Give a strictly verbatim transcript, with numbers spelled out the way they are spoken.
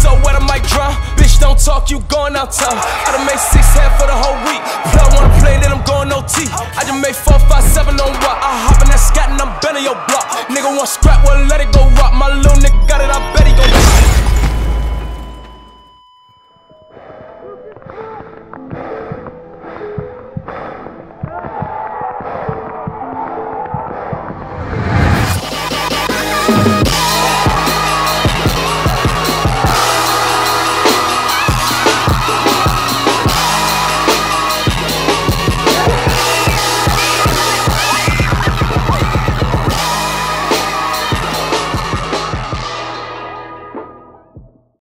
so wet I might drown. Bitch, don't talk, you going out town. I done made six head for the whole week. Plug wanna play, then I'm going O T. I just made four, five, seven on rock. I hop in that scat and I'm bending your block. Nigga want scrap, well let it go rock. My little nigga got it, I bet he gon' rock.